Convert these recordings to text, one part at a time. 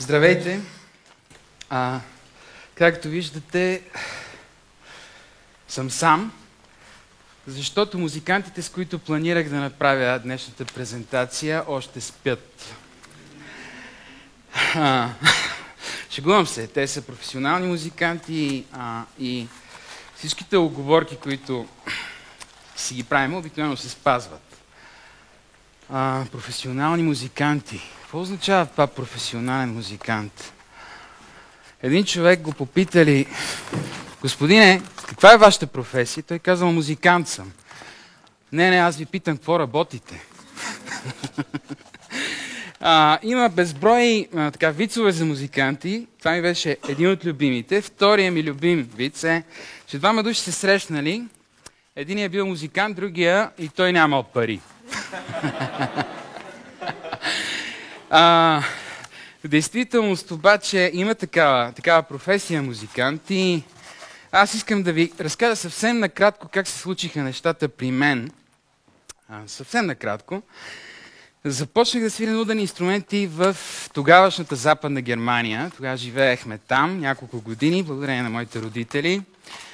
Здравейте! Както виждате, съм сам, защото музикантите, с които планирах да направя днешната презентация, още спят. Шегувам се, те са професионални музиканти и всичките уговорки, които си ги правим, обикновено се спазват. Професионални музиканти. Какво означава това професионален музикант? Един човек го попитали: господине, каква е вашата професия? Той казал: музикант съм. Не, аз ви питам, какво работите? Има безброй вицове за музиканти. Това ми беше един от любимите. Втория ми любим виц е, че двама души се срещнали. Единият е бил музикант, другия и той нямал пари. В действителност обаче има такава професия музикант и аз искам да ви разкажа съвсем накратко как се случиха нещата при мен. Съвсем накратко. Започнах да свиря нудени инструменти в тогавашната Западна Германия. Тогава живеехме там няколко години, благодарение на моите родители.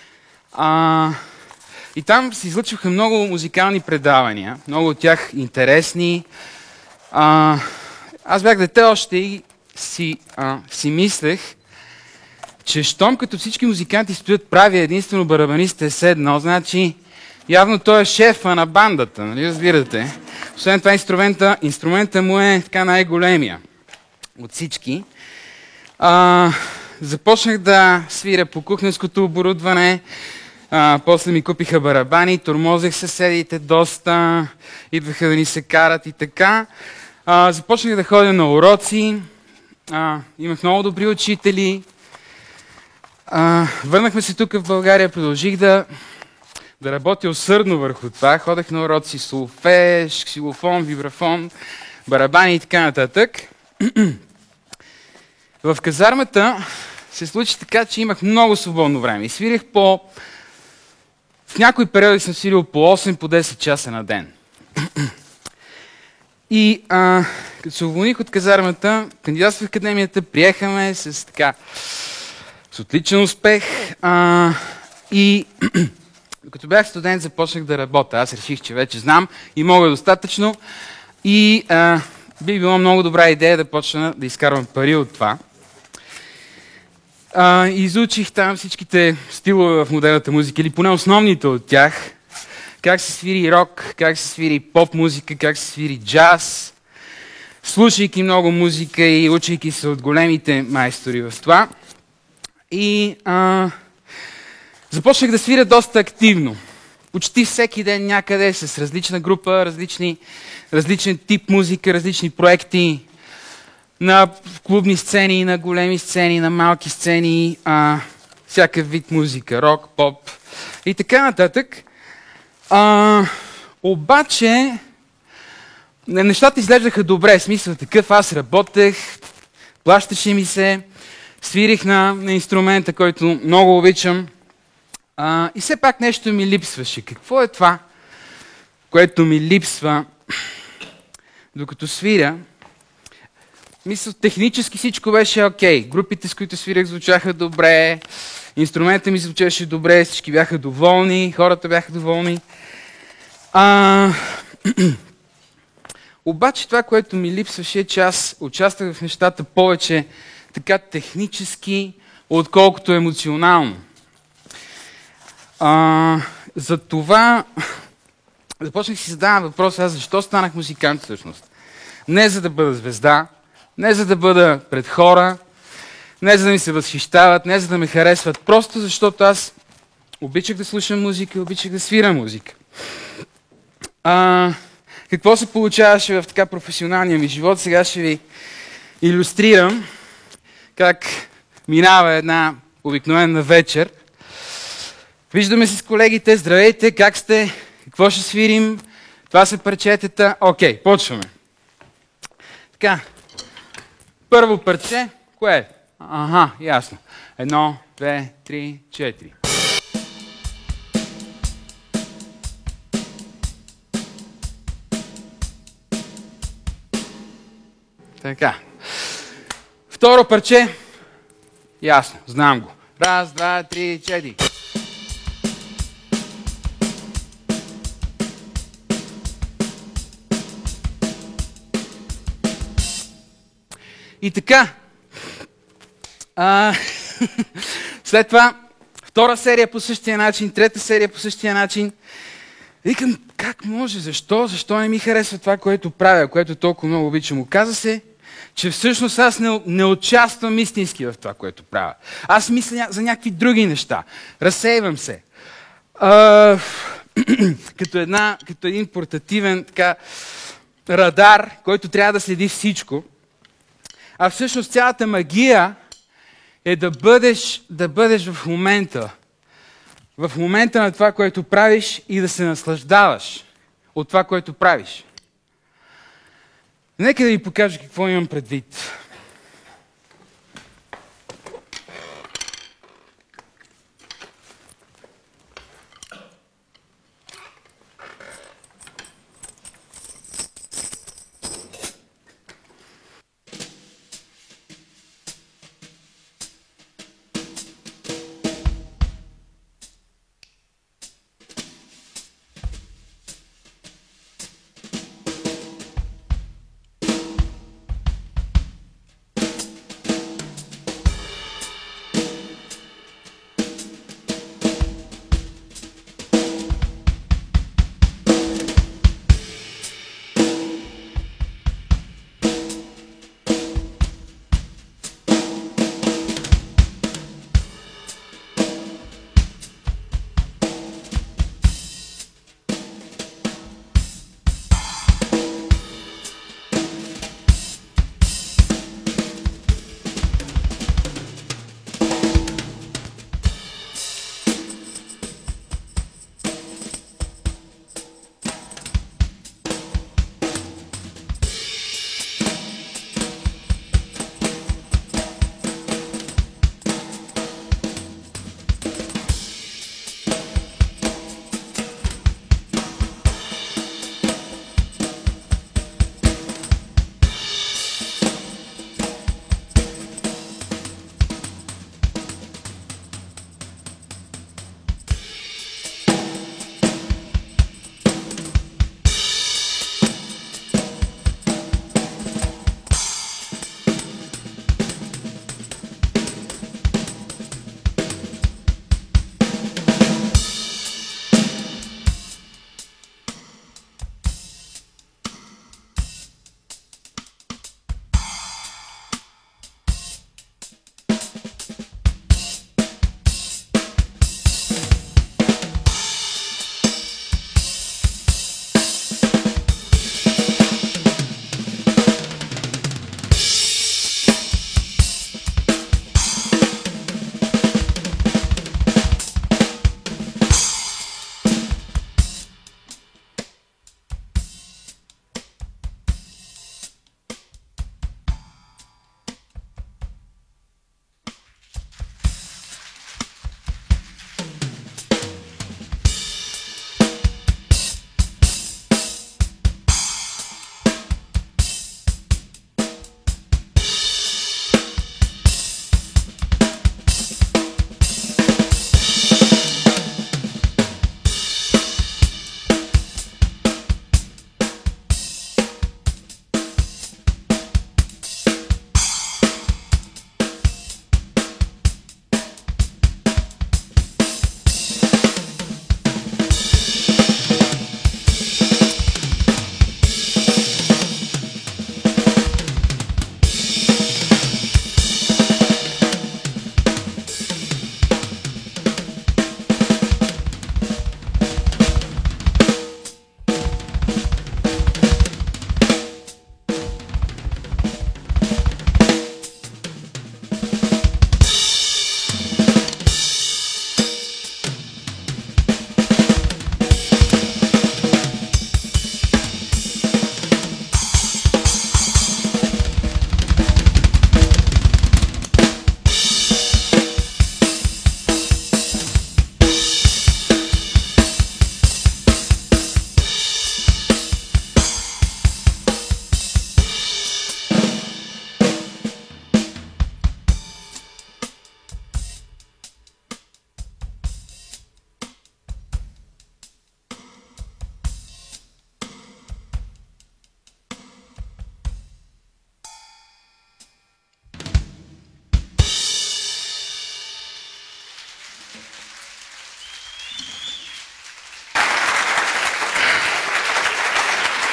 И там се излъчваха много музикални предавания, много от тях интересни. Аз бях дете още и си мислех, че щом като всички музиканти стоят прави, единствено барабаниста е седнал, значи явно той е шефа на бандата, нали разбирате? Освен това инструмента му е така най-големия от всички. Започнах да свиря по кухненското оборудване, после ми купиха барабани, тормозех съседите доста, идваха да ни се карат и така. Започнах да ходя на уроци, имах много добри учители. Върнахме се тук в България, продължих да работя усърдно върху това. Ходех на уроци солфеж, ксилофон, вибрафон, барабани и така нататък. В казармата се случи така, че имах много свободно време и свирих в някои периоди съм свирил по 8, по 10 часа на ден. И като се уволних от казармата, кандидатствах в академията, приехаме с отличен успех и като бях студент, започнах да работя. Аз реших, че вече знам и мога достатъчно и би било много добра идея да почна да изкарвам пари от това. Изучих там всичките стилове в модерната музика, или поне основните от тях. Как се свири рок, как се свири поп музика, как се свири джаз. Слушайки много музика и учейки се от големите майстори в това. И започнах да свиря доста активно. Почти всеки ден някъде с различна група, различен тип музика, различни проекти. На клубни сцени, на големи сцени, на малки сцени, всякакъв вид музика, рок, поп и така нататък. Обаче нещата изглеждаха добре, смисъл такъв, аз работех, плащаше ми се, свирих на инструмента, който много обичам и все пак нещо ми липсваше. Какво е това, което ми липсва докато свиря? Мисля, технически всичко беше окей. Групите, с които свирях, звучаха добре, инструментът ми звучеше добре, всички бяха доволни, хората бяха доволни. Обаче това, което ми липсваше, е, че аз участвах в нещата повече така технически, отколкото емоционално. Затова започнах да си задавам въпроса: аз защо станах музикант всъщност? Не за да бъда звезда, не за да бъда пред хора, не за да ми се възхищават, не за да ме харесват, просто защото аз обичах да слушам музика, обичах да свирам музика. Какво се получаваше в така професионалния ми живот? Сега ще ви илюстрирам как минава една обикновена вечер. Виждаме се с колегите: здравейте, как сте? Какво ще свирим? Това са парчетата. Окей, почваме. Така, първо парче, кое е? Ясно. 1, 2, 3, 4. Така. Второ парче. Ясно, знам го. Раз, два, три, четири. И така. След това, втора серия по същия начин, трета серия по същия начин. Викам, как може, защо не ми харесва това, което правя, което толкова много обичам. Оказа се, че всъщност аз не участвам истински в това, което правя. Аз мисля за някакви други неща. Разсейвам се. Като един портативен радар, който трябва да следи всичко. А всъщност цялата магия е да бъдеш в момента. В момента на това, което правиш и да се наслаждаваш от това, което правиш. Нека да ви покажа какво имам предвид.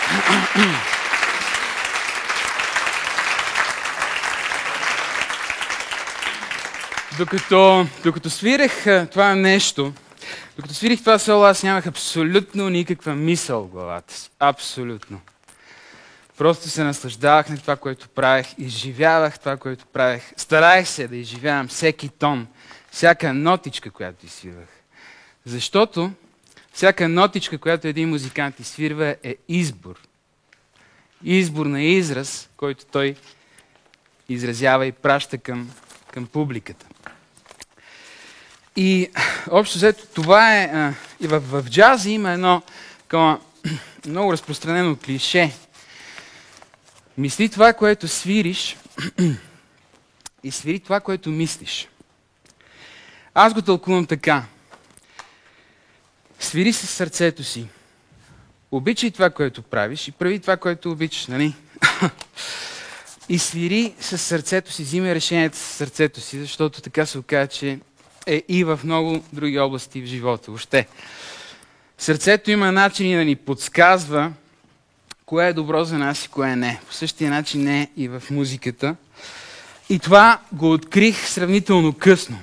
Докато свирих това нещо, докато свирих това соло, аз нямах абсолютно никаква мисъл в главата си. Абсолютно. Просто се наслаждавах на това, което правех, изживявах това, което правех. Стараех се да изживявам всеки тон, всяка нотичка, която изсвирвах. Защото всяка нотичка, която един музикант изсвирва, е избор. Избор на израз, който той изразява и праща към публиката. И общо взето това е... И в джаза има едно много разпространено клише. Мисли това, което свириш, и свири това, което мислиш. Аз го тълкувам така. Свири със сърцето си. Обичай това, което правиш и прави това, което обичаш, нали? И свири със сърцето си, взимай решението със сърцето си, защото така се оказа, че е и в много други области в живота. Въобще. Сърцето има начини да ни подсказва кое е добро за нас и кое не. По същия начин е и в музиката. И това го открих сравнително късно.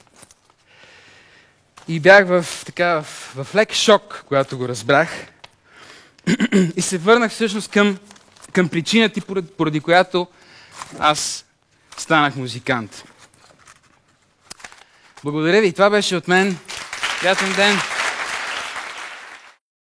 И бях в лек шок, когато го разбрах. И се върнах всъщност към причината, поради която аз станах музикант. Благодаря ви. Това беше от мен. Приятен ден!